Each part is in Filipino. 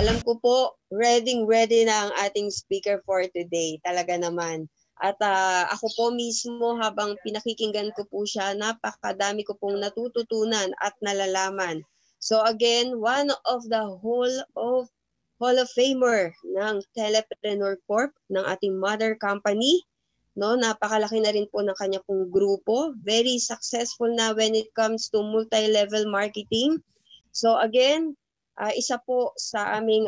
alam ko po, ready na ang ating speaker for today. Talaga naman. At ako po mismo habang pinakikinggan ko po siya, napakadami ko pong natututunan at nalalaman. So again, one of the Hall of Famer ng Telepreneur Corp ng ating mother company. No, napakalaki na rin po ng kanya pong grupo. Very successful na when it comes to multi-level marketing. So again, isa po sa aming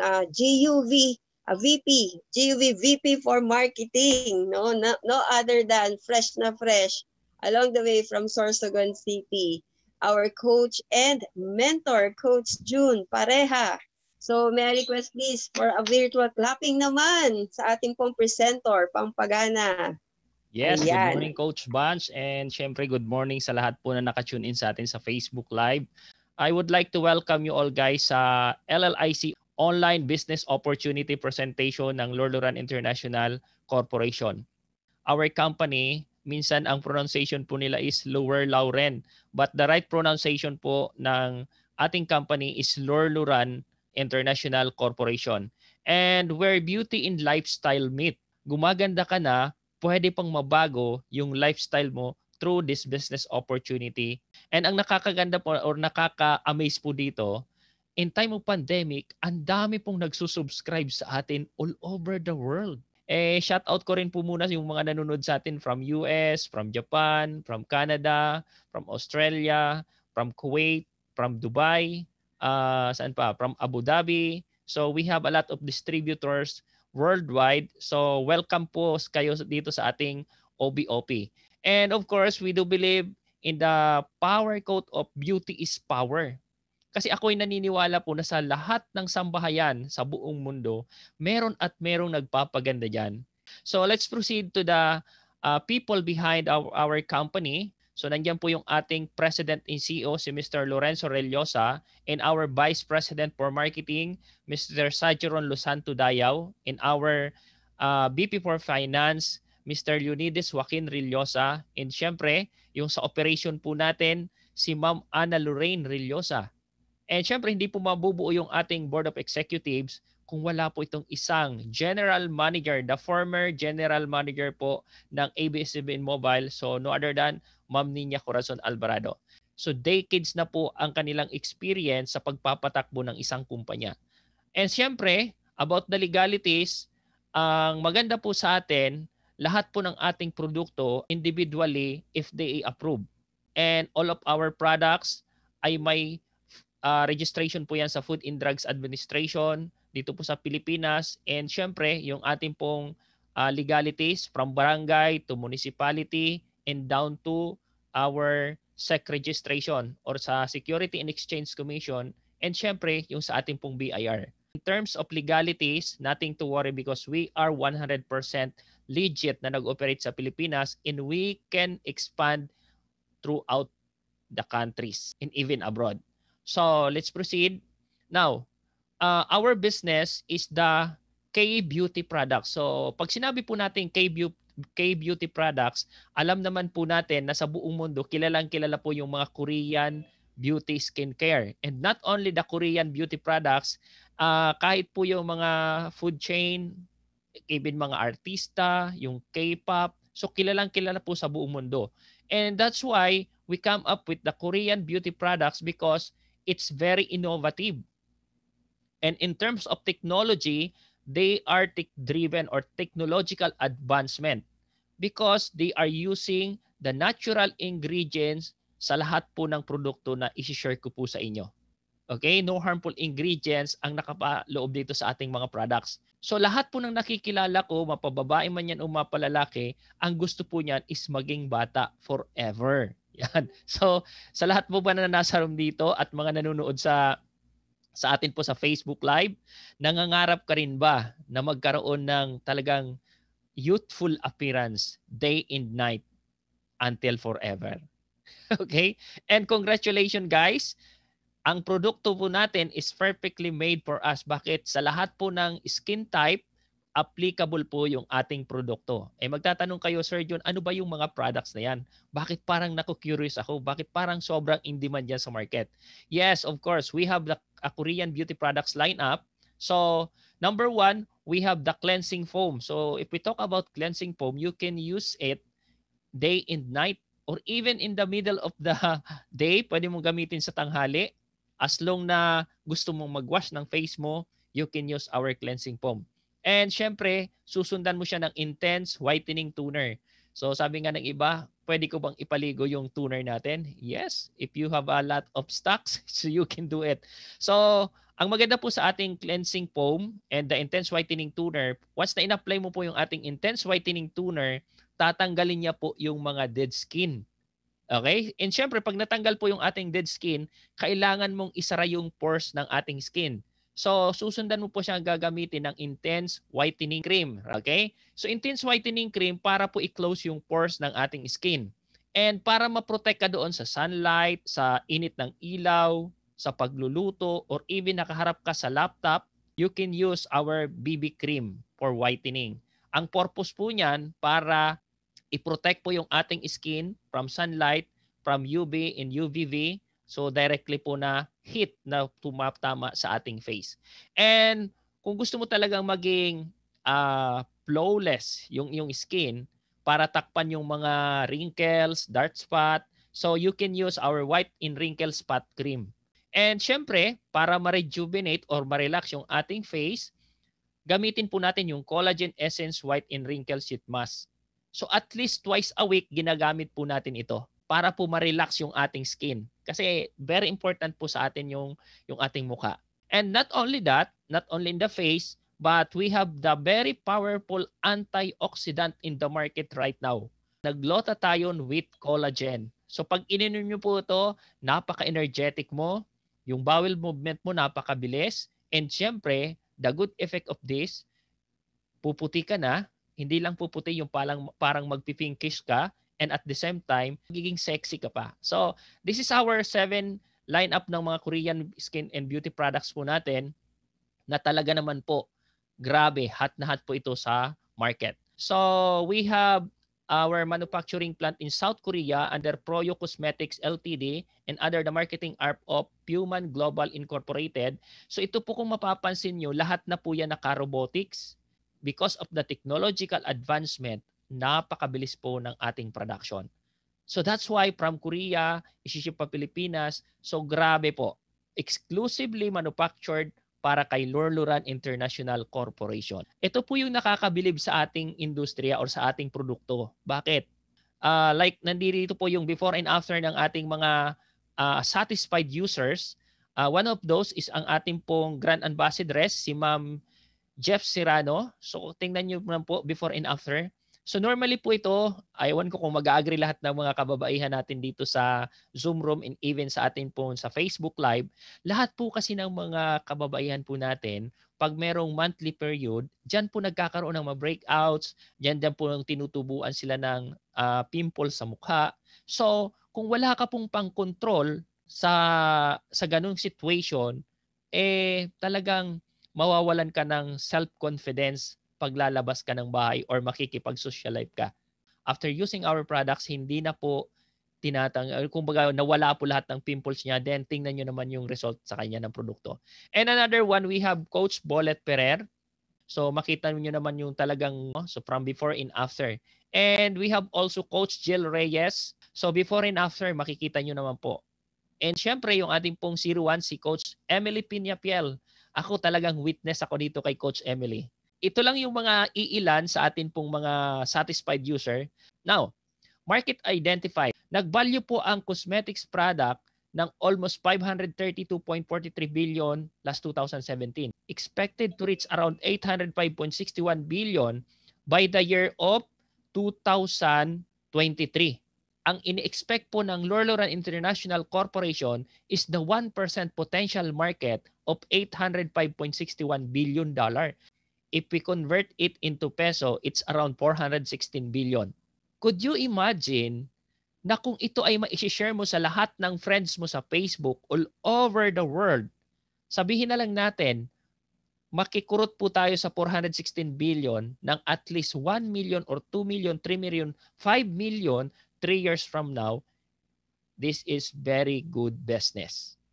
GUV VP for marketing, no other than fresh na fresh along the way from Sorsogon City, our coach and mentor, Coach June Pareha. So may I request please for a virtual clapping naman sa ating pong presenter, Pampagana. Yes, Ayan. Good morning Coach Bunch, and syempre good morning sa lahat po na naka-tune in sa atin sa Facebook Live. I would like to welcome you all guys sa LLIC Online Business Opportunity Presentation ng Lorluran International Corporation. Our company, minsan ang pronunciation po nila is Lower Lauren, but the right pronunciation po ng ating company is Lorluran International Corporation. And where beauty and lifestyle meet. Gumaganda ka na, pwede pang mabago yung lifestyle mo through this business opportunity. And ang nakakaganda po or nakaka-amaze po dito, in time of pandemic, ang dami pong nagsusubscribe sa atin all over the world. Shout out ko rin po muna yung mga nanonood sa atin from US, from Japan, from Canada, from Australia, from Kuwait, from Dubai, saan pa? From Abu Dhabi. So we have a lot of distributors worldwide. So welcome po kayo dito sa ating OBOP. And of course, we do believe in the power quote of beauty is power. Kasi ako'y naniniwala po na sa lahat ng sambahayan sa buong mundo, meron at merong nagpapaganda dyan. So let's proceed to the people behind our company. So nandiyan po yung ating President and CEO, si Mr. Lorenzo Rellosa, and our Vice President for Marketing, Mr. Sajeron Lusanto Dayaw, and our VP for Finance, Mr. Leonidas Joaquin Rellosa, and syempre, yung sa operation po natin, si Ma'am Ana Lorraine Rellosa. And syempre, hindi po mabubuo yung ating Board of Executives kung wala po itong isang General Manager, the former General Manager po ng ABS-CBN Mobile. So no other than Ma'am Nina Corazon Alvarado. So decades na po ang kanilang experience sa pagpapatakbo ng isang kumpanya. And syempre, about the legalities, ang maganda po sa atin, lahat po ng ating produkto individually FDA approved. And all of our products ay may registration po yan sa Food and Drugs Administration dito po sa Pilipinas. And syempre, yung ating pong legalities from barangay to municipality and down to our SEC registration or sa Security and Exchange Commission, and syempre, yung sa ating pong BIR. In terms of legalities, nothing to worry because we are 100% legit na nag-operate sa Pilipinas, and we can expand throughout the countries and even abroad. So let's proceed. Now, our business is the K-Beauty products. So pag sinabi po natin K-Beauty products, alam naman po natin na sa buong mundo, kilalang-kilala po yung mga Korean beauty skincare. And not only the Korean beauty products, kahit po yung mga food chain, even mga artista, yung K-pop, so kilalang-kilala po sa buong mundo. And that's why we come up with the Korean beauty products because it's very innovative. And in terms of technology, they are tech-driven or technological advancement because they are using the natural ingredients sa lahat po ng produkto na isi-share ko po sa inyo. Okay? No harmful ingredients ang nakapaloob dito sa ating mga products. So lahat po ng nakikilala ko, mapababae man yan o mapalalaki, ang gusto po niyan is maging bata forever. Yan. So sa lahat po ba na nasa room dito at mga nanonood sa atin po sa Facebook Live, nangangarap ka rin ba na magkaroon ng talagang youthful appearance day and night until forever? Okay? And congratulations guys. Ang produkto po natin is perfectly made for us. Bakit? Sa lahat po ng skin type, applicable po yung ating produkto. Magtatanong kayo, Sir John, ano ba yung mga products na yan? Bakit parang naku-curious ako? Bakit parang sobrang in demand yan sa market? Yes, of course, we have a Korean beauty products lineup. So, number one, we have the cleansing foam. So, if we talk about cleansing foam, you can use it day and night or even in the middle of the day. Pwede mong gamitin sa tanghali. As long na gusto mong mag-wash ng face mo, you can use our cleansing foam. And syempre, susundan mo siya ng intense whitening toner. So sabi nga ng iba, pwede ko bang ipaligo yung toner natin? Yes, if you have a lot of stocks, so you can do it. So, ang maganda po sa ating cleansing foam and the intense whitening toner, once na in-apply mo po yung ating intense whitening toner, tatanggalin niya po yung mga dead skin. Okay? And syempre, pag natanggal po yung ating dead skin, kailangan mong isara yung pores ng ating skin. So, susundan mo po siyang gagamitin ng intense whitening cream. Okay? So, intense whitening cream para po i-close yung pores ng ating skin. And para ma-protect ka doon sa sunlight, sa init ng ilaw, sa pagluluto, or even nakaharap ka sa laptop, you can use our BB cream for whitening. Ang purpose po niyan para i-protect po yung ating skin from sunlight, from UV and UVV. So directly po na heat na tumatama sa ating face. And kung gusto mo talagang maging flawless yung skin para takpan yung mga wrinkles, dark spot, so you can use our white in wrinkle spot cream. And syempre, para ma-rejuvenate or ma-relax yung ating face, gamitin po natin yung Collagen Essence White in Wrinkle Sheet Mask. So at least twice a week ginagamit po natin ito para po ma-relax yung ating skin. Kasi very important po sa atin yung ating mukha. And not only that, not only in the face, but we have the very powerful antioxidant in the market right now. Nag-glutathione with collagen. So pag ininom nyo po ito, napaka-energetic mo, yung bowel movement mo napakabilis, and syempre, the good effect of this, puputi ka na, hindi lang puputi yung parang magpipinkish ka, and at the same time, magiging sexy ka pa. So, this is our 7 lineup ng mga Korean skin and beauty products po natin na talaga naman po, grabe, hot na hot po ito sa market. So, we have our manufacturing plant in South Korea under Proyo Cosmetics Ltd and under the marketing arm of Puman Global Incorporated. So, ito po kung mapapansin nyo, lahat na po yan naka-robotics. Because of the technological advancement, napakabilis po ng ating production. So that's why from Korea, isiship pa Pilipinas. So grabe po. Exclusively manufactured para kay Lorluran International Corporation. Ito po yung nakakabilib sa ating industriya or sa ating produkto. Bakit? Like nandito po yung before and after ng ating mga satisfied users. One of those is ang ating pong Grand Ambassadress, si Ma'am Jeff Serrano. So tingnan nyo naman po before and after. So normally po ito, ayawan ko kung mag-agree lahat ng mga kababaihan natin dito sa Zoom room and even sa atin po sa Facebook Live. Lahat po kasi ng mga kababaihan po natin, pag merong monthly period, dyan po nagkakaroon ng mga breakouts, dyan po tinutubuan sila ng pimples sa mukha. So kung wala ka pong pang-control sa ganung situation, talagang mawawalan ka ng self-confidence paglalabas ka ng bahay or makikipag-socialize ka. After using our products, hindi na po kumbaga nawala po lahat ng pimples niya, then tingnan nyo naman yung result sa kanya ng produkto. And another one, we have Coach Bolet Ferrer. So makita nyo naman yung talagang, so from before and after. And we have also Coach Jill Reyes. So before and after, makikita nyo naman po. And syempre, yung ating pong 01, si Coach Emily Piñapiel. Ako talagang witness ako dito kay Coach Emily. Ito lang yung mga iilan sa atin pong mga satisfied user. Now, market identified. Nag-value po ang cosmetics product ng almost 532.43 billion last 2017. Expected to reach around 805.61 billion by the year of 2023. Ang ini-expect po ng Lorluran International Corporation is the 1% potential market of $805.61 billion. If we convert it into peso, it's around 416 billion. Could you imagine na kung ito ay ma-share mo sa lahat ng friends mo sa Facebook all over the world, sabihin na lang natin, makikurot po tayo sa 416 billion ng at least 1 million or 2 million, 3 million, 5 million 3 years from now, this is very good business.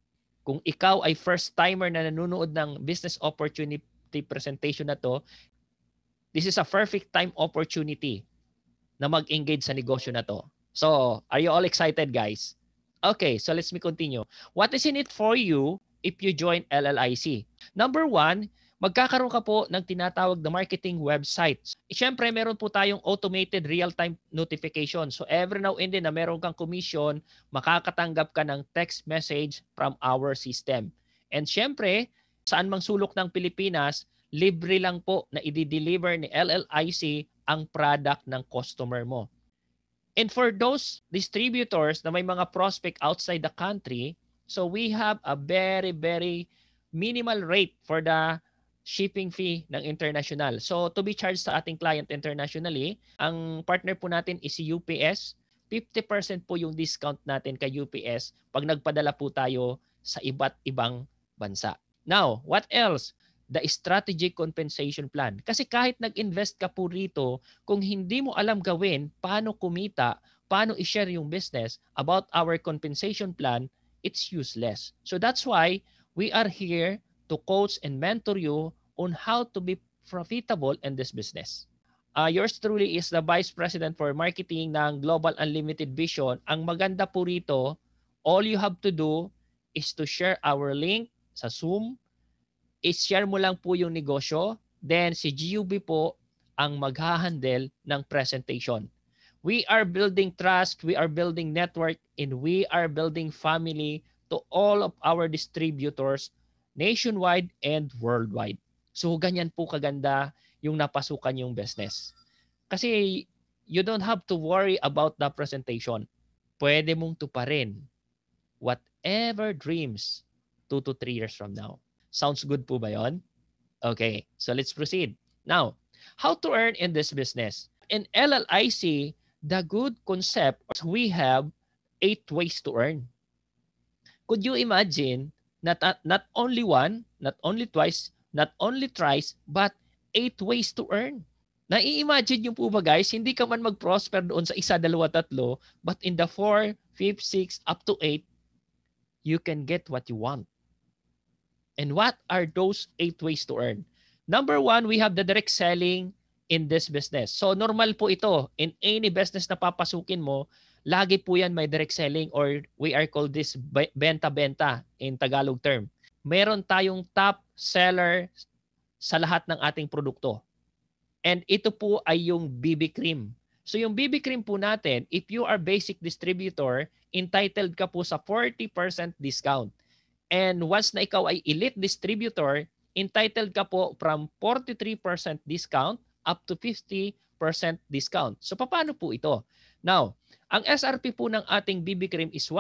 Kung ikaw ay first timer na nanonood ng business opportunity presentation na to, this is a perfect time opportunity na mag-engage sa negosyo na to. So, are you all excited, guys? Okay, so let's me continue. What is in it for you if you join LLIC? Number one, magkakaroon ka po ng tinatawag na marketing website. Siyempre, meron po tayong automated real-time notification. So, every now and then na meron kang commission, makakatanggap ka ng text message from our system. And siyempre, saan mang sulok ng Pilipinas, libre lang po na i-deliver ni LLIC ang product ng customer mo. And for those distributors na may mga prospect outside the country, so we have a very, very minimal rate for the shipping fee ng international. So to be charged sa ating client internationally, ang partner po natin is si UPS. 50% po yung discount natin kay UPS pag nagpadala po tayo sa iba't ibang bansa. Now, what else? The strategic compensation plan. Kasi kahit nag-invest ka po rito, kung hindi mo alam gawin, paano kumita, paano i-share yung business about our compensation plan, it's useless. So that's why we are here to coach and mentor you on how to be profitable in this business. Yours truly is the Vice President for Marketing ng Global Unlimited Vision. Ang maganda po rito, all you have to do is to share our link sa Zoom, i-share mo lang po yung negosyo, then si GUB po ang maghahandle ng presentation. We are building trust, we are building network, and we are building family to all of our distributors nationwide and worldwide. So ganyan po kaganda yung napasukan yung business. Kasi you don't have to worry about the presentation. Pwede mong tuparin whatever dreams 2 to 3 years from now. Sounds good po ba yon? Okay, so let's proceed. Now, how to earn in this business? In LLIC, the good concept, we have 8 ways to earn. Could you imagine not only one, not only twice, not only thrice, but 8 ways to earn? Nai-imagine nyo po ba guys, hindi ka man mag-prosper doon sa 1, 2, 3, but in the 4, 5, 6, up to 8, you can get what you want. And what are those 8 ways to earn? Number 1, we have the direct selling in this business. So normal po ito. In any business na papasukin mo, lagi po yan may direct selling or we are called this benta-benta in Tagalog term. Meron tayong top seller sa lahat ng ating produkto. And ito po ay yung BB cream. So yung BB cream po natin, if you are basic distributor, entitled ka po sa 40% discount. And once na ikaw ay elite distributor, entitled ka po from 43% discount up to 50% discount. So paano po ito? Now, ang SRP po ng ating BB cream is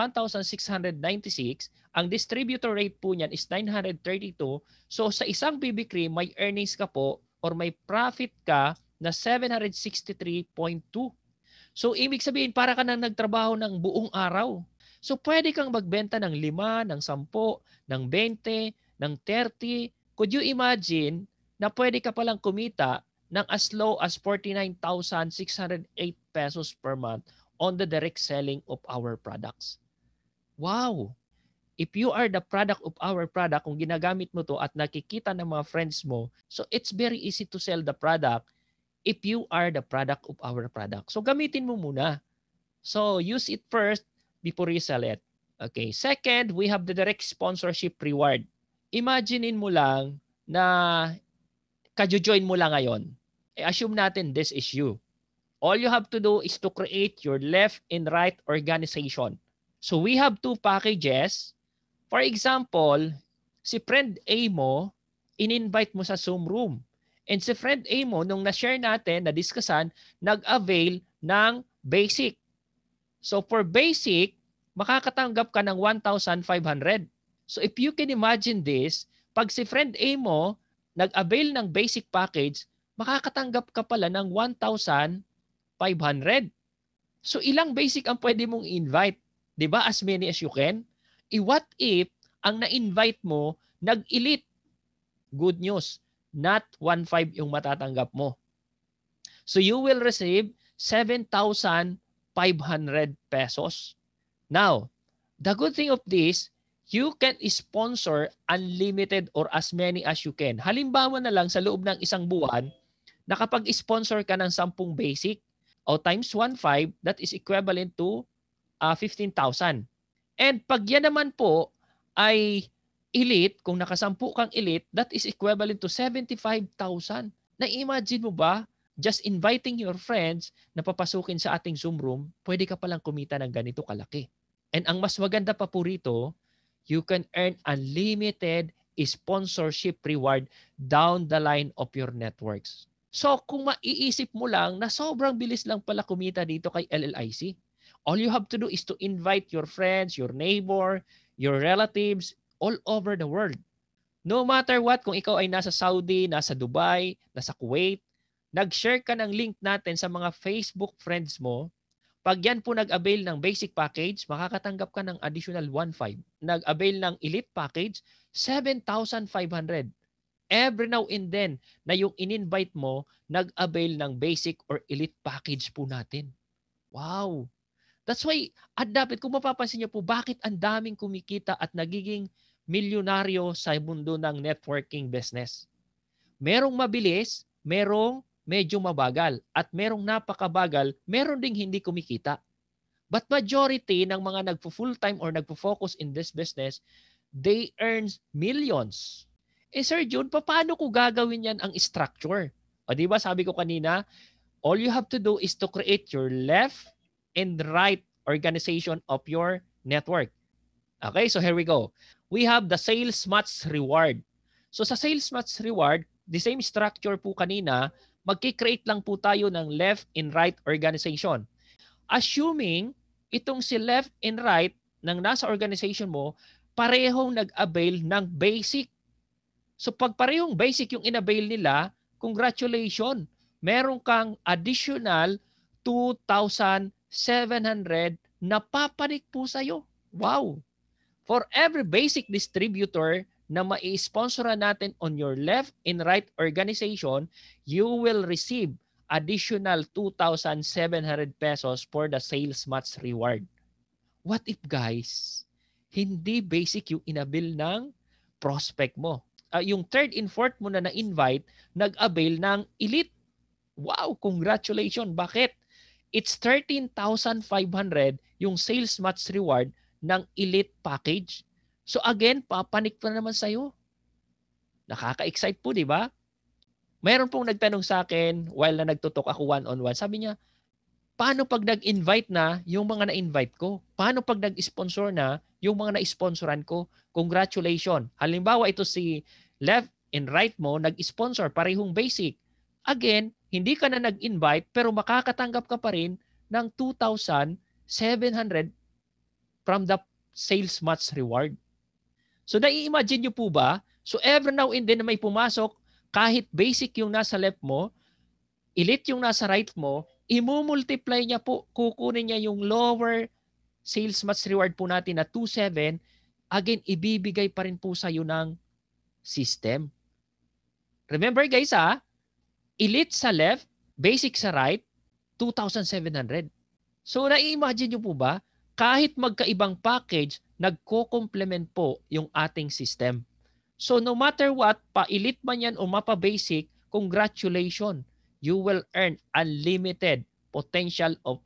1,696. Ang distributor rate po niyan is 932. So sa isang BB cream, may earnings ka po or may profit ka na 763.2. So ibig sabihin, para ka nang nagtrabaho ng buong araw. So pwede kang magbenta ng 5, ng 10, ng 20, ng 30. Could you imagine na pwede ka palang kumita ng as low as 49,608 pesos per month on the direct selling of our products? Wow! If you are the product of our product, kung ginagamit mo to at nakikita ng mga friends mo, so it's very easy to sell the product if you are the product of our product. So gamitin mo muna. So use it first before you sell it. Okay. Second, we have the direct sponsorship reward. Imaginein mo lang na kajo-join mo lang ngayon. Assume natin this is you. All you have to do is to create your left and right organization. So we have 2 packages. For example, si friend A mo, in-invite mo sa Zoom room. And si friend A mo, nung na-share natin, na-discussan, nag-avail ng basic. So for basic, makakatanggap ka ng 1,500. So if you can imagine this, pag si friend A mo, nag-avail ng basic package, makakatanggap ka pala ng 1,500. So ilang basic ang pwede mong invite? 'Di ba? As many as you can. What if ang na-invite mo, nag-elite? Good news, not 1,500 yung matatanggap mo. So you will receive 7,500 pesos. Now, the good thing of this, you can sponsor unlimited or as many as you can. Halimbawa na lang sa loob ng isang buwan, nakapag-sponsor ka ng 10 basic o times 1.5, that is equivalent to 15,000. And pag yan naman po ay elite, kung nakasampu kang elite, that is equivalent to 75,000. Na-imagine mo ba, just inviting your friends na papasukin sa ating Zoom room, pwede ka palang kumita ng ganito kalaki. And ang mas maganda pa po rito, you can earn unlimited sponsorship reward down the line of your networks. So kung maiisip mo lang na sobrang bilis lang pala kumita dito kay LLIC, all you have to do is to invite your friends, your neighbor, your relatives all over the world. No matter what, kung ikaw ay nasa Saudi, nasa Dubai, nasa Kuwait, nag-share ka ng link natin sa mga Facebook friends mo. Pag yan po nag-avail ng basic package, makakatanggap ka ng additional 1.5. Nag-avail ng elite package, 7,500. Every now and then na yung in-invite mo, nag-avail ng basic or elite package po natin. Wow! That's why, at dapat kung mapapansin niyo po, bakit ang daming kumikita at nagiging milyonaryo sa mundo ng networking business. Merong mabilis, merong medyo mabagal, at merong napakabagal, meron ding hindi kumikita. But majority ng mga nagpo-full-time or nagpo-focus in this business, they earn millions. Eh Sir June, paano ko gagawin yan ang structure? O di ba sabi ko kanina, all you have to do is to create your left and right organization of your network. Okay, so here we go. We have the sales match reward. So sa sales match reward, the same structure po kanina, magki-create lang po tayo ng left and right organization. Assuming itong si left and right ng nasa organization mo, parehong nag-avail ng basic. So pag parehong basic yung in-avail nila, congratulations, meron kang additional 2,700 na papanik po sa'yo. Wow! For every basic distributor na mai-sponsoran natin on your left and right organization, you will receive additional 2,700 pesos for the sales match reward. What if guys, hindi basic yung inabil ng prospect mo? Yung third and fourth mo na na-invite, nag-avail ng elite. Wow, congratulations. Bakit? It's 13,500 yung sales match reward ng elite package. So again, papanik pa naman sa'yo. Nakaka-excite po, di ba? Mayroon pong nagtanong sa akin while na nagtutok ako one-on-one. Sabi niya, paano pag nag-invite na yung mga na-invite ko? Paano pag nag-sponsor na yung mga na-sponsoran ko? Congratulations. Halimbawa, ito si left and right mo, nag-sponsor, parehong basic. Again, hindi ka na nag-invite pero makakatanggap ka pa rin ng 2,700 from the sales match reward. So nai-imagine nyo po ba? So every now and then na may pumasok, kahit basic yung nasa left mo, elite yung nasa right mo, i-multiply niya po, kukunin niya yung lower sales match reward po natin na 2,700, again, ibibigay pa rin po sa'yo ng system. Remember guys elite sa left, basic sa right, 2,700. So nai-imagine nyo po ba? Kahit magkaibang package, nagko-complement po yung ating system. So no matter what, pa-elite man yan o mapa-basic, congratulations. You will earn unlimited potential of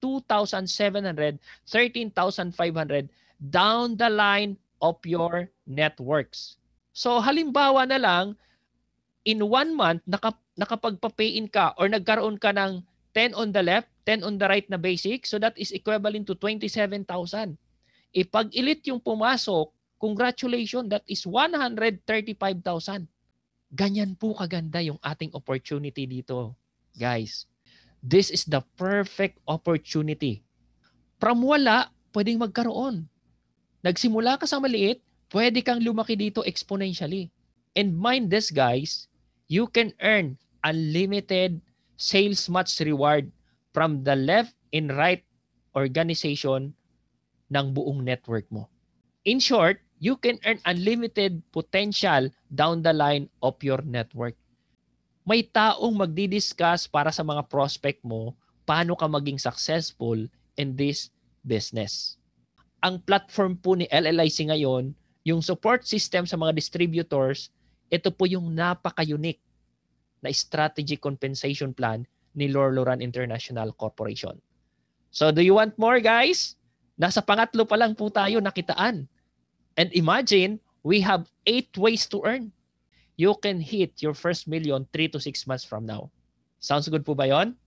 2,700, 13,500 down the line of your networks. So halimbawa na lang, in 1 month, nakapagpa-pay-in ka or nagkaroon ka ng 10 on the left, 10 on the right na basic, so that is equivalent to 27,000. Ipag-elite yung pumasok, congratulations, that is 135,000. Ganyan po kaganda yung ating opportunity dito, guys. This is the perfect opportunity. From wala, pwedeng magkaroon. Nagsimula ka sa maliit, pwede kang lumaki dito exponentially. And mind this, guys, you can earn unlimited sales match reward from the left and right organization ng buong network mo. In short, you can earn unlimited potential down the line of your network. May taong magdi-discuss para sa mga prospect mo paano ka maging successful in this business. ang platform po ni LLIC ngayon, yung support system sa mga distributors, ito po yung napaka-unique na strategic compensation plan ni Lorloran International Corporation. So do you want more, guys? Nasa pangatlo pa lang po tayo nakitaan. And imagine, we have 8 ways to earn. You can hit your first million 3 to 6 months from now. Sounds good po ba yon?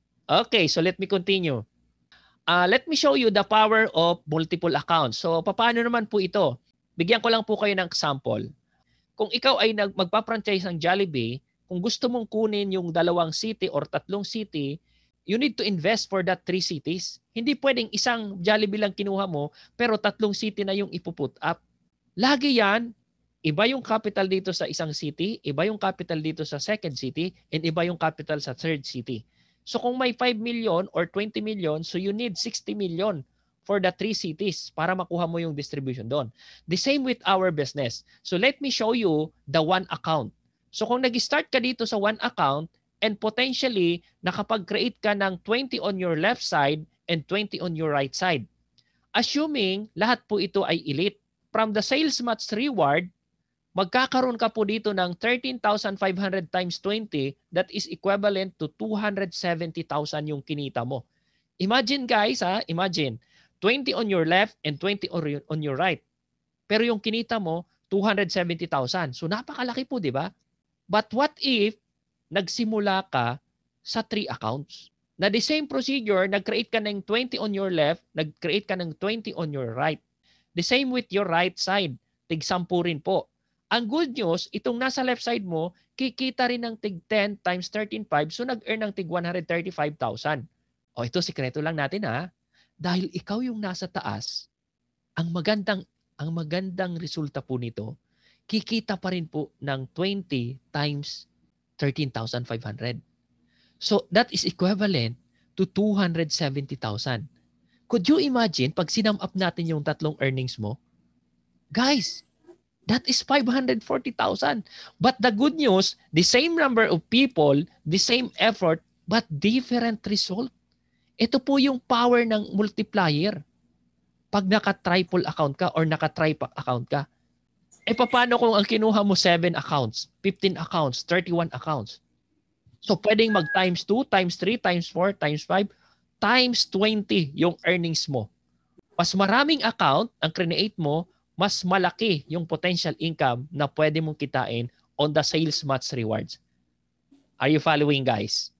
Okay, so let me continue. Let me show you the power of multiple accounts. So, paano naman po ito? Bigyan ko lang po kayo ng example. Kung ikaw ay magpa-franchise ng Jollibee, kung gusto mong kunin yung 2 city or 3 city, you need to invest for that 3 cities. Hindi pwedeng isang Jollibee lang kinuha mo, pero 3 city na yung ipuput up. Lagi yan, iba yung capital dito sa isang city, iba yung capital dito sa second city, and iba yung capital sa third city. So kung may 5 million or 20 million, so you need 60 million for the 3 cities para makuha mo yung distribution doon. The same with our business. So let me show you the one account. So kung nag-start ka dito sa one account and potentially nakapag-create ka ng 20 on your left side and 20 on your right side. Assuming lahat po ito ay elite. From the sales match reward, magkakaroon ka po dito ng 13,500 times 20, that is equivalent to 270,000 yung kinita mo. Imagine guys, imagine, 20 on your left and 20 on your right. Pero yung kinita mo, 270,000. So napakalaki po, di ba? But what if nagsimula ka sa 3 accounts? Na the same procedure, nag-create ka ng 20 on your left, nag-create ka ng 20 on your right. The same with your right side, tig-10 rin po. Ang good news, itong nasa left side mo, kikita rin ng tig 10 times 13.5, so nag-earn ng tig 135,000. O ito, sikreto lang natin Dahil ikaw yung nasa taas, ang magandang resulta po nito, kikita pa rin po ng 20 times 13,500. So that is equivalent to 270,000. Could you imagine pag sinum up natin yung tatlong earnings mo? Guys, that is 540,000. But the good news, the same number of people, the same effort, but different result. Ito po yung power ng multiplier. Pag naka-triple account ka or naka-tripack account ka. Paano kung ang kinuha mo 7 accounts, 15 accounts, 31 accounts? So pwedeng mag times 2, times 3, times 4, times 5, times 20 yung earnings mo. Mas maraming account ang create mo, mas malaki yung potential income na pwede mong kitain on the sales match rewards. Are you following, guys?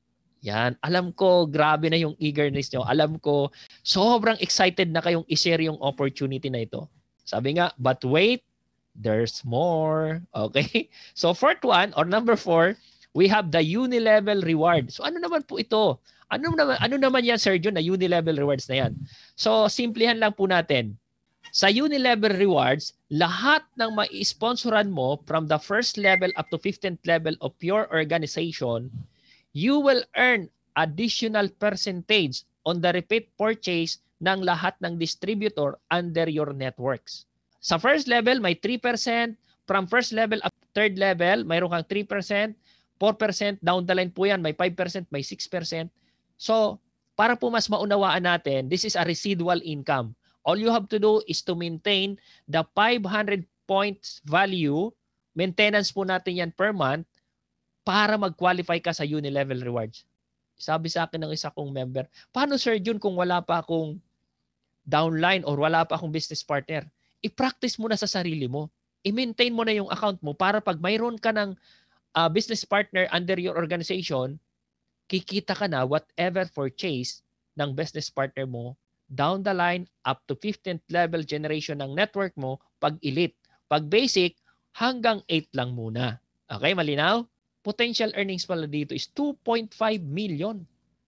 Yan. Alam ko, grabe na yung eagerness nyo. Alam ko, sobrang excited na kayong i-share yung opportunity na ito. Sabi nga, but wait, there's more. Okay? So, fourth one, or number 4, we have the uni-level reward. So, ano naman po ito? Ano naman yan, Sergio, na uni-level rewards na yan? So, simplihan lang po natin. Sa uni-level rewards, lahat ng mai-sponsoran mo from the first level up to 15th level of your organization, you will earn additional percentage on the repeat purchase ng lahat ng distributor under your networks. Sa first level, may 3%. From first level up to third level, mayroon kang 3%, 4%. Down the line po yan, may 5%, may 6%. So, para po mas maunawaan natin, this is a residual income. All you have to do is to maintain the 500 points value. Maintenance po natin yan per month para mag-qualify ka sa uni-level rewards. Sabi sa akin ng isa kong member, paano Sir Jun kung wala pa akong downline or wala pa akong business partner? I-practice mo na sa sarili mo. I-maintain mo na yung account mo para pag mayroon ka ng business partner under your organization, kikita ka na whatever purchase ng business partner mo down the line up to 15th level generation ng network mo pag elite. Pag basic, hanggang 8 lang muna. Okay, malinaw? Potential earnings pala dito is 2.5 million.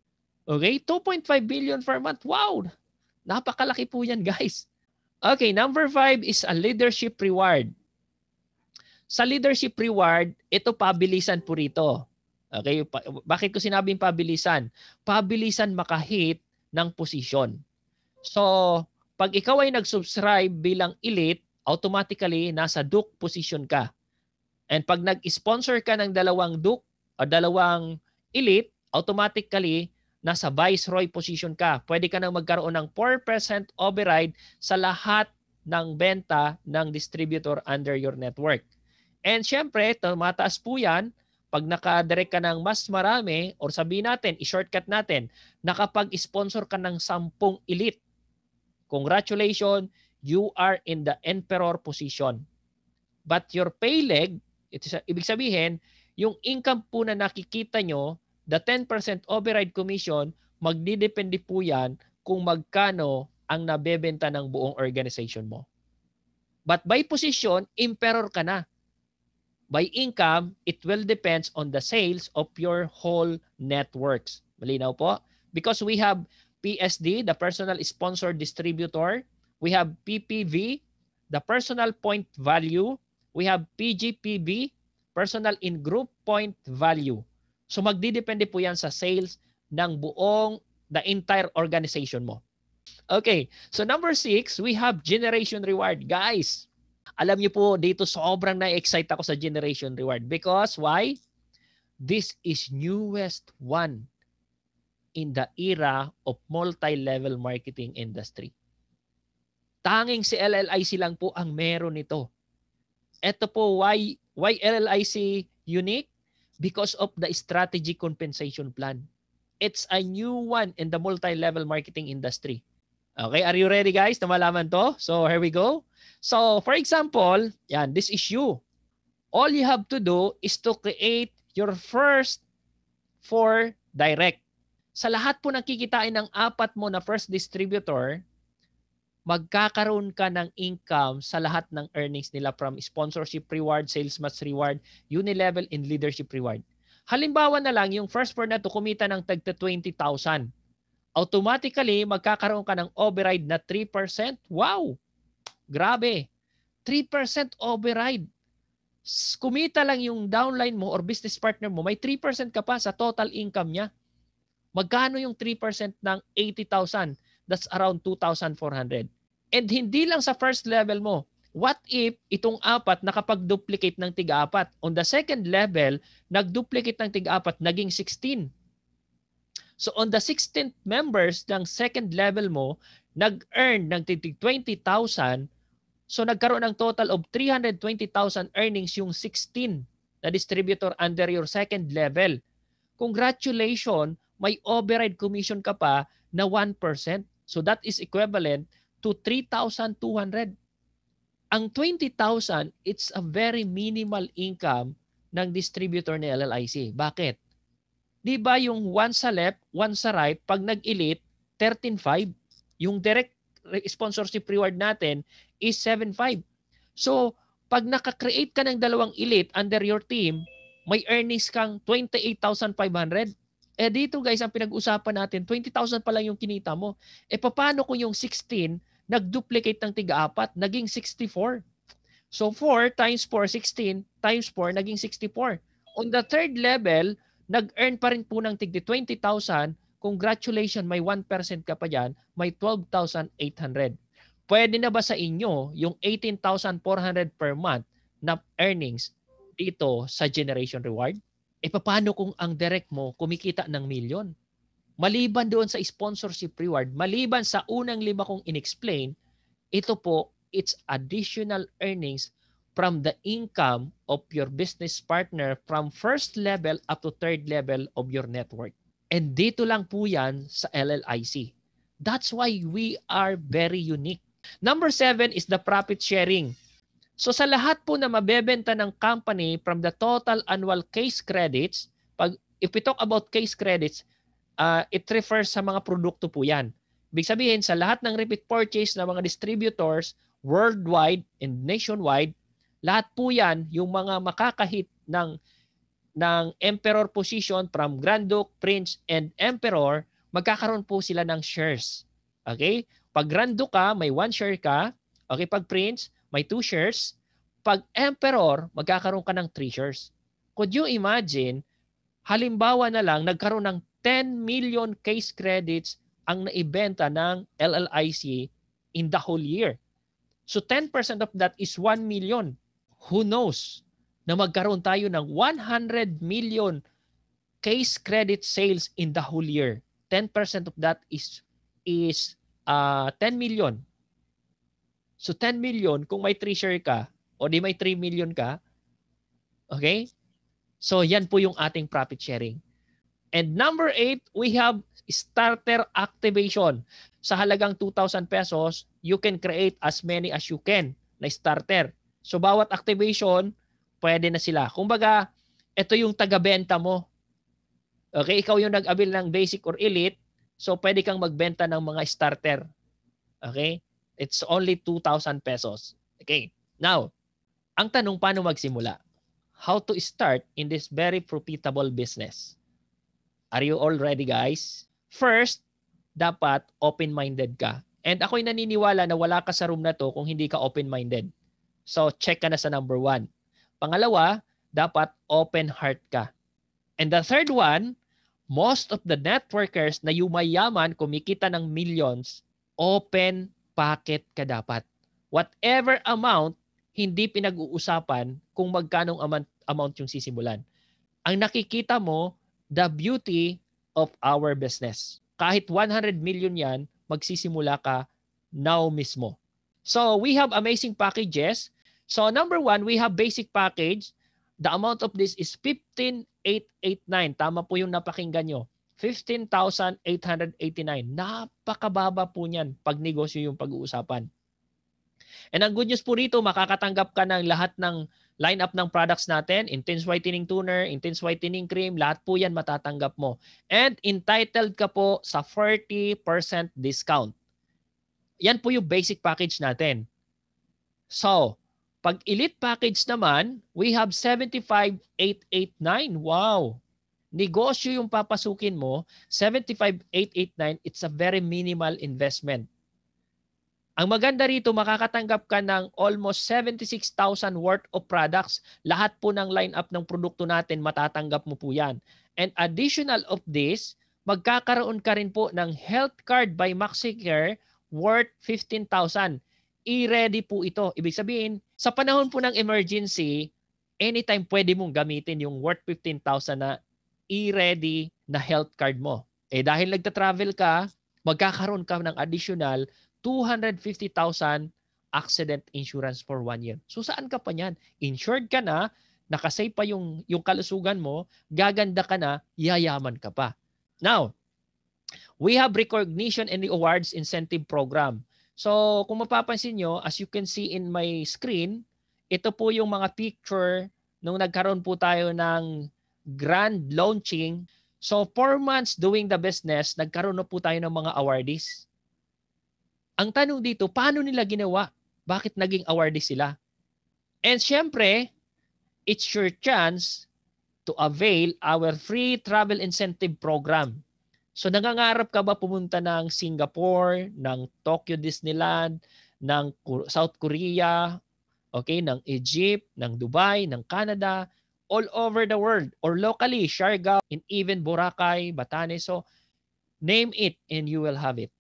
Okay, 2.5 billion per month. Wow! Napakalaki po yan, guys. Okay, number 5 is a leadership reward. Sa leadership reward, ito pabilisan po rito. Okay, bakit ko sinabing pabilisan? Pabilisan makahit ng posisyon. So, pag ikaw ay nag-subscribe bilang elite, automatically nasa Duke position ka. And pag nag-sponsor ka ng 2 Duke o 2 elite, automatically nasa viceroy position ka. Pwede ka nang magkaroon ng 4% override sa lahat ng benta ng distributor under your network. And syempre, tumataas po yan pag nakadirect ka ng mas marami or sabihin natin, i-shortcut natin, nakapag-sponsor ka ng 10 elite. Congratulations, you are in the emperor position. But your pay leg, ibig sabihin, yung income po na nakikita nyo, the 10% override commission, magdidepende po yan kung magkano ang nabebenta ng buong organization mo. But by position, emperor ka na. By income, it will depends on the sales of your whole networks. Malinaw po? Because we have PSD, the personal sponsored distributor. We have PPV, the personal point value. We have PGPV, personal in group point value. So magdidepende po yan sa sales ng buong, the entire organization mo. Okay, so number 6, we have generation reward. Guys, alam niyo po dito sobrang na-excite ako sa generation reward because why? This is newest one in the era of multi-level marketing industry. Tanging si LLIC lang po ang meron nito. Ito po why LLIC unique? Because of the strategy compensation plan. It's a new one in the multi-level marketing industry. Okay, are you ready guys na malaman to? So here we go. So for example, yan, this is you. All you have to do is to create your first 4 direct. Sa lahat po ng kikitain ng 4 mo na first distributor, magkakaroon ka ng income sa lahat ng earnings nila from sponsorship reward, sales match reward, unilevel, and leadership reward. Halimbawa na lang, yung first 4 na to kumita ng tagta 20,000. Automatically, magkakaroon ka ng override na 3%. Wow! Grabe! 3% override. Kumita lang yung downline mo or business partner mo, may 3% ka pa sa total income niya. Magkano yung 3% ng 80,000? That's around 2,400. And hindi lang sa first level mo. What if itong 4 nakapag-duplicate ng tig-4? On the second level, nag-duplicate ng tig-4, naging 16. So on the 16th members ng second level mo, nag-earn ng 20,000. So nagkaroon ng total of 320,000 earnings yung 16 na distributor under your second level. Congratulations, may override commission ka pa na 1%. So that is equivalent to 3,200. Ang 20,000, it's a very minimal income ng distributor ni LLIC. Bakit? Di ba yung 1 sa left, 1 sa right, pag nag-elite, 13.5. Yung direct sponsorship reward natin is 7.5. So, pag naka-create ka ng 2 elite under your team, may earnings kang 28,500. Eh dito guys, ang pinag-usapan natin, 20,000 pa lang yung kinita mo. Eh paano kung yung 16, nag-duplicate ng tiga-4, naging 64. So 4 times 4, 16 times 4, naging 64. On the third level, nag-earn pa rin po ng tigdi 20,000. Congratulations, may 1% ka pa dyan, may 12,800. Pwede na ba sa inyo yung 18,400 per month na earnings dito sa generation reward? E paano kung ang direct mo kumikita ng milyon? Maliban doon sa sponsorship reward, maliban sa unang 5 kong in-explain, ito po, it's additional earnings from the income of your business partner from first level up to third level of your network. And dito lang po yan sa LLIC. That's why we are very unique. Number 7 is the profit sharing. So sa lahat po na mabebenta ng company from the total annual case credits, if we talk about case credits, it refers sa mga produkto po yan. Ibig sabihin, sa lahat ng repeat purchase ng mga distributors worldwide and nationwide, lahat po yan, yung mga makakahit ng emperor position from Grand Duke, Prince, and Emperor, magkakaroon po sila ng shares. Okay? Pag Grand Duke ka, may 1 share ka. Okay, pag Prince, may 2 shares. Pag Emperor, magkakaroon ka ng 3 shares. Could you imagine, halimbawa na lang, nagkaroon ng 10 million case credits ang naibenta ng LLIC in the whole year. So 10% of that is 1 million. Who knows na magkaroon tayo ng 100 million case credit sales in the whole year. 10% of that is 10 million. So 10 million, kung may 3 share ka, o di may 3 million ka, okay? So yan po yung ating profit sharing. And number 8, we have starter activation. Sa halagang 2,000 pesos, you can create as many as you can na starter. So bawat activation, pwede na sila. Kumbaga, ito yung taga-benta mo. Okay, ikaw yung nag-avail ng basic or elite, so pwede kang magbenta ng mga starter. Okay? It's only 2,000 pesos. Okay. Now, ang tanong, paano magsimula? How to start in this very profitable business? Are you all ready, guys? First, dapat open-minded ka. And ako'y naniniwala na wala ka sa room na to kung hindi ka open-minded. So, check ka na sa number 1. Pangalawa, dapat open heart ka. And the third one, most of the networkers na yumayaman, kumikita ng millions, open pocket ka dapat. Whatever amount, hindi pinag-uusapan kung magkanong amount yung sisimulan. Ang nakikita mo, the beauty of our business. Kahit 100 million yan, magsisimula ka now mismo. So, we have amazing packages. So, number 1, we have basic package. The amount of this is 15,889. Tama po yung napakinggan nyo. 15,889. Napakababa po niyan pag negosyo yung pag-uusapan. And ang good news po rito, makakatanggap ka ng lahat ng lineup ng products natin. Intense Whitening Toner, Intense Whitening Cream, lahat po yan matatanggap mo. And entitled ka po sa 40% discount. Yan po yung basic package natin. So, pag elite package naman, we have 75,889. Wow! Negosyo yung papasukin mo, 75,889, it's a very minimal investment. Ang maganda rito, makakatanggap ka ng almost 76,000 worth of products. Lahat po ng lineup ng produkto natin, matatanggap mo po yan. And additional of this, magkakaroon ka rin po ng health card by MaxiCare worth 15,000. I-ready po ito. Ibig sabihin, sa panahon po ng emergency, anytime pwede mong gamitin yung worth 15,000 na i-ready na health card mo. Eh dahil nagta-travel ka, magkakaroon ka ng additional 250,000 accident insurance for 1 year. So saan ka pa niyan? Insured ka na, nakasave pa yung kalusugan mo, gaganda ka na, yayaman ka pa. Now, we have recognition and awards incentive program. So kung mapapansin nyo, as you can see in my screen, ito po yung mga picture nung nagkaroon po tayo ng grand launching. So 4 months doing the business, nagkaroon na po tayo ng mga awardees. Ang tanong dito, paano nila ginawa? Bakit naging awardees sila? And syempre, it's your chance to avail our free travel incentive program. So nangangarap ka ba pumunta ng Singapore, ng Tokyo Disneyland, ng South Korea, okay, ng Egypt, ng Dubai, ng Canada, all over the world, or locally, Siargao, and even Boracay, Batanes. So name it and you will have it.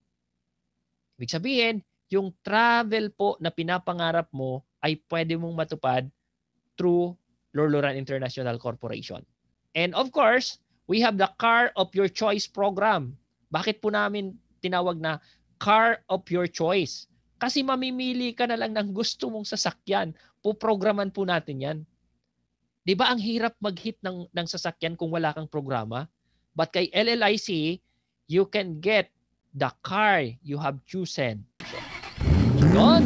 Ibig sabihin, yung travel po na pinapangarap mo ay pwede mong matupad through Lorloran International Corporation. And of course, we have the Car of Your Choice program. Bakit po namin tinawag na Car of Your Choice? Kasi mamimili ka na lang ng gusto mong sasakyan. Puprograman po natin yan. Di ba ang hirap mag-hit ng sasakyan kung wala kang programa? But kay LLIC, you can get the car you have chosen. Yun.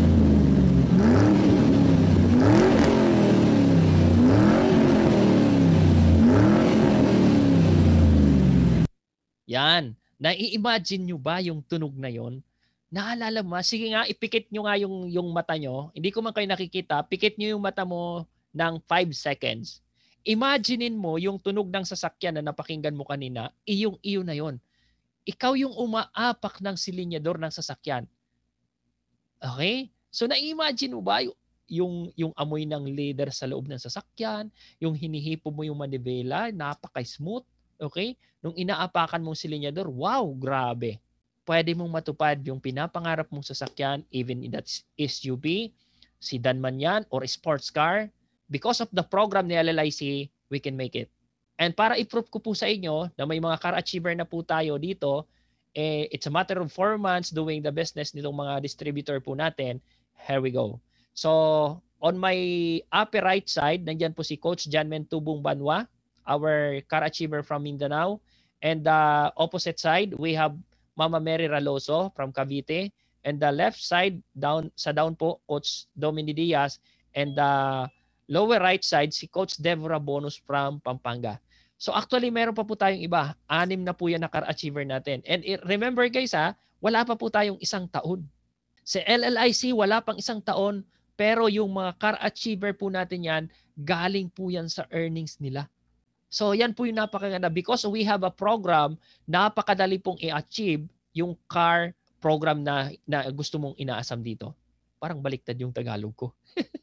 Yan. Nai-imagine nyo ba yung tunog na yon? Naalala mo? Sige nga, ipikit nyo nga yung mata nyo. Hindi ko man kayo nakikita. Pikit nyo yung mata mo ng 5 seconds. Imaginein mo yung tunog ng sasakyan na napakinggan mo kanina, iyong-iyo na yon. Ikaw yung umaapak ng silinyador ng sasakyan. Okay? So na-imagine mo ba yung amoy ng leather sa loob ng sasakyan, yung hinihipo mo yung manibela, napaka-smooth, okay? Nung inaapakan mong silinyador, wow, grabe. Pwede mong matupad yung pinapangarap mong sasakyan, even in that SUV, sedan man yan, or sports car. Because of the program ni LLIC, we can make it. And para i-prove ko po sa inyo na may mga car achiever na po tayo dito, it's a matter of 4 months doing the business nitong mga distributor po natin. Here we go. So, on my upper right side, nandiyan po si Coach Janmen Tubong Banwa, our car achiever from Mindanao. And the opposite side, we have Mama Mary Raloso from Cavite. And the left side, down po, Coach Dominic Diaz. And the lower right side, si Coach Deborah Bonus from Pampanga. So actually, meron pa po tayong iba. 6 na po yan na car achiever natin. And remember guys wala pa po tayong 1 taon. Sa LLIC, wala pang 1 taon. Pero yung mga car achiever po natin yan, galing po yan sa earnings nila. So yan po yung napakaganda. Because we have a program, napakadali pong i-achieve yung car program na gusto mong inaasam dito. Parang baliktad yung Tagalog ko.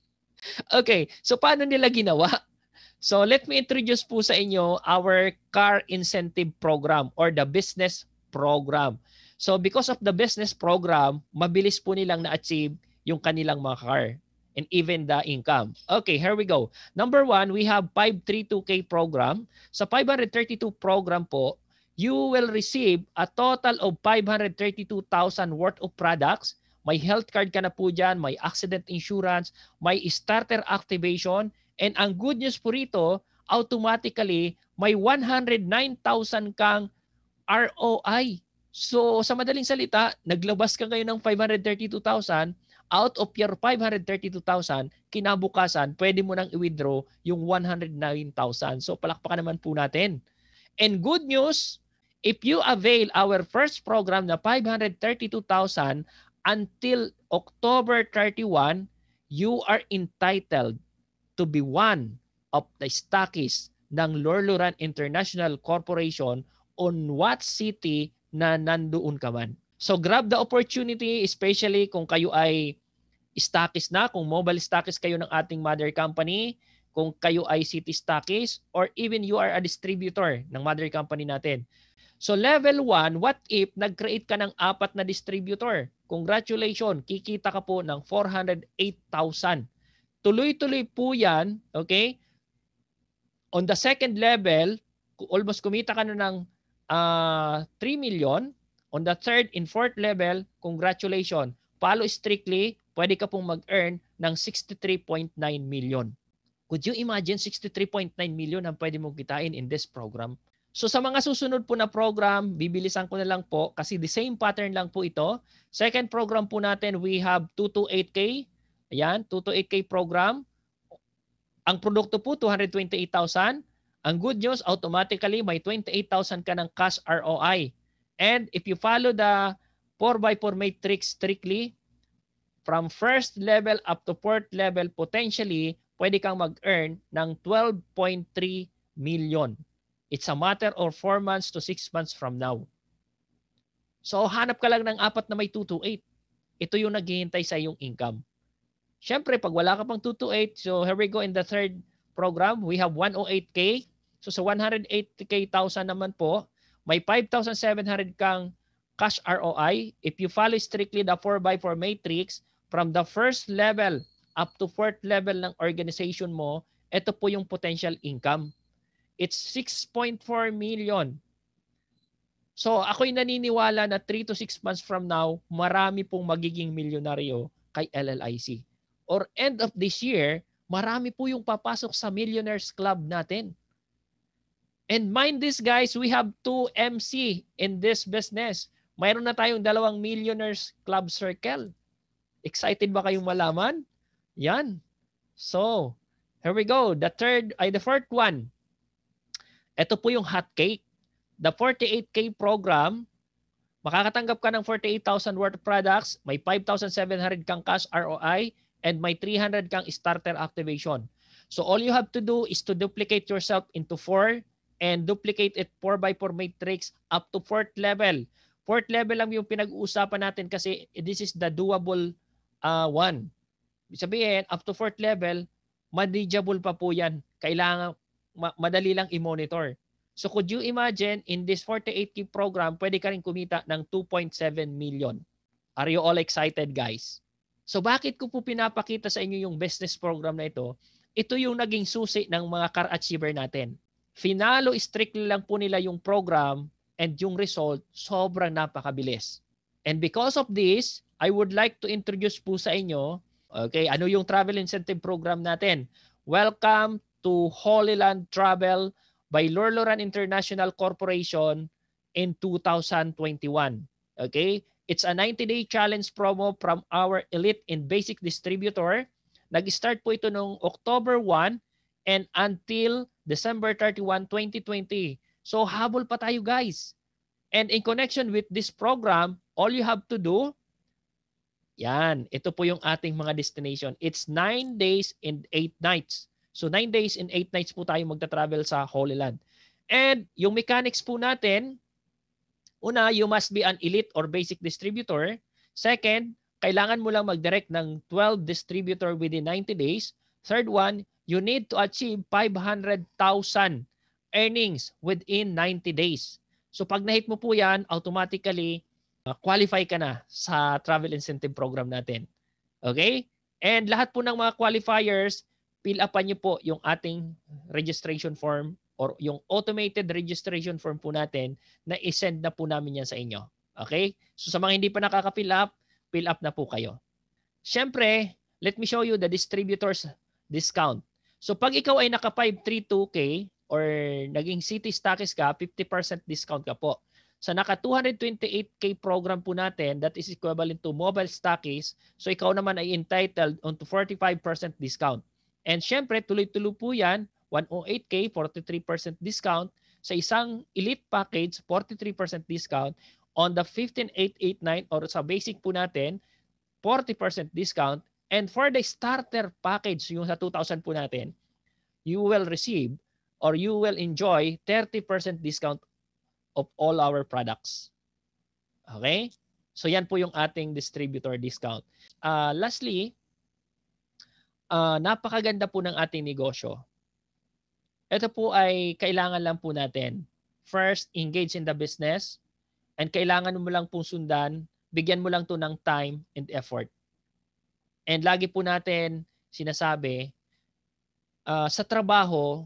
Okay, so paano nila ginawa? So let me introduce po sa inyo our car incentive program or the business program. So because of the business program, mabilis po nilang na-achieve yung kanilang mga car and even the income. Okay, here we go. Number 1, we have 532K program. Sa 532 program po, you will receive a total of 532,000 worth of products. May health card ka na po dyan, may accident insurance, may starter activation, and ang good news po rito, automatically, may 109,000 kang ROI. So, sa madaling salita, naglabas ka ngayon ng 532,000, out of your 532,000, kinabukasan, pwede mo nang i-withdraw yung 109,000. So, palakpakan naman po natin. And good news, if you avail our first program na 532,000 until October 31, you are entitled to be one of the stockists ng Lorluran International Corporation on what city na nandoon ka man. So grab the opportunity, especially kung kayo ay stockist na, kung mobile stockist kayo ng ating mother company, kung kayo ay city stockist, or even you are a distributor ng mother company natin. So level 1, what if nag-create ka ng 4 na distributor? Congratulations, kikita ka po ng 408,000. Tuloy-tuloy po yan, okay? On the second level, almost kumita ka na ng 3 million. On the third and fourth level, congratulations. Follow strictly, pwede ka pong mag-earn ng 63.9 million. Could you imagine 63.9 million ang pwede mong kitain in this program? So sa mga susunod po na program, bibilisan ko na lang po kasi the same pattern lang po ito. Second program po natin, we have 228K. Ayan, 228K program. Ang produkto po, 228,000. Ang good news, automatically may 28,000 ka ng cash ROI. And if you follow the 4x4 matrix strictly, from first level up to fourth level, potentially, pwede kang mag-earn ng 12.3 million. It's a matter of 4 months to 6 months from now. So, hanap ka lang ng 4 na may 228. Ito yung naghihintay sa iyong income. Siyempre, pag wala ka pang 228, so here we go in the third program, we have 108K. So sa 180K thousand naman po, may 5,700 kang cash ROI. If you follow strictly the 4x4 matrix, from the first level up to fourth level ng organization mo, ito po yung potential income. It's 6.4 million. So ako'y naniniwala na 3 to 6 months from now, marami pong magiging milyonaryo kay LLIC. Or end of this year, marami po yung papasok sa Millionaires Club natin. And mind this guys, we have 2 MC in this business. Mayroon na tayong 2 Millionaires Club Circle. Excited ba kayong malaman? Yan. So, here we go. The fourth one. Ito po yung hot cake. The 48K program, makakatanggap ka ng 48,000 worth of products, may 5,700 kang cash ROI, and may 300 kang starter activation. So all you have to do is to duplicate yourself into 4 and duplicate it 4x4 matrix up to 4th level. 4th level lang yung pinag-uusapan natin kasi this is the doable one. Sabihin, up to 4th level, manageable pa po yan. Kailangan, madali lang i-monitor. So could you imagine, in this 48K program, pwede ka rin kumita ng 2.7 million. Are you all excited, guys? So bakit ko po pinapakita sa inyo yung business program na ito? Ito yung naging susi ng mga car achiever natin. Finalo strictly lang po nila yung program and yung result sobrang napakabilis. And because of this, I would like to introduce po sa inyo, okay, ano yung travel incentive program natin. Welcome to Holy Land Travel by Lorloran International Corporation in 2021. Okay? It's a 90-day challenge promo from our elite and basic distributor. Nag-start po ito noong October 1 and until December 31, 2020. So habol pa tayo guys. And in connection with this program, all you have to do, yan, ito po yung ating mga destination. It's 9 days and 8 nights. So 9 days and 8 nights po tayo magta-travel sa Holy Land. And yung mechanics po natin, una, you must be an elite or basic distributor. Second, kailangan mo lang mag-direct ng 12 distributor within 90 days. Third one, you need to achieve 500,000 earnings within 90 days. So pag na-hit mo po yan, automatically qualify ka na sa travel incentive program natin. Okay? And lahat po ng mga qualifiers, fill upan nyo po yung ating registration form or yung automated registration form po natin na isend na po namin yan sa inyo. Okay? So sa mga hindi pa nakaka-fill up na po kayo. Siyempre, let me show you the distributor's discount. So pag ikaw ay naka 532K or naging city stockist ka, 50% discount ka po. Sa naka 228K program po natin, that is equivalent to mobile stockist, so ikaw naman ay entitled onto 45% discount. And syempre, tuloy-tuloy po yan, 108K, 43% discount. Sa isang elite package, 43% discount. On the 15889 or sa basic po natin, 40% discount. And for the starter package, yung sa 2,000 po natin, you will receive or you will enjoy 30% discount of all our products. Okay? So yan po yung ating distributor discount. Lastly, napakaganda po ng ating negosyo. Ito po ay kailangan lang po natin. First, engage in the business. And kailangan mo lang pong sundan, bigyan mo lang to ng time and effort. And lagi po natin sinasabi, sa trabaho,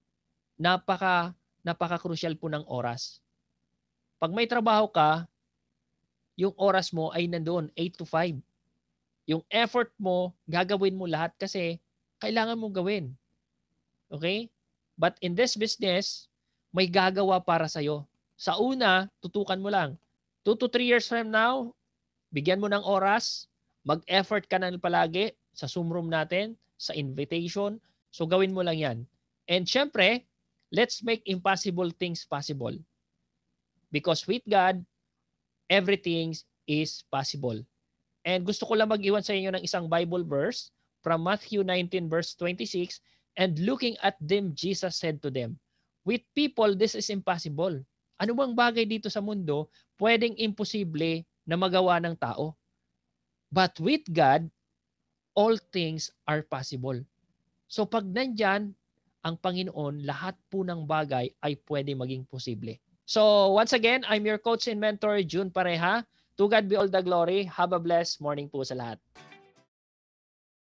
napaka-crucial po ng oras. Pag may trabaho ka, yung oras mo ay nandoon, 8 to 5. Yung effort mo, gagawin mo lahat kasi kailangan mo gawin. Okay? But in this business, may gagawa para sa'yo. Sa una, tutukan mo lang. 2 to 3 years from now, bigyan mo ng oras, mag-effort ka na palagi sa Zoom room natin, sa invitation. So gawin mo lang yan. And syempre, let's make impossible things possible. Because with God, everything is possible. And gusto ko lang mag-iwan sa inyo ng isang Bible verse from Matthew 19 verse 26. And looking at them, Jesus said to them, with people, this is impossible. Ano bang bagay dito sa mundo pwedeng imposible na magawa ng tao? But with God, all things are possible. So pag nandyan ang Panginoon, lahat po ng bagay ay pwede maging posible. So once again, I'm your coach and mentor, June Pareha. To God be all the glory. Have a blessed morning po sa lahat.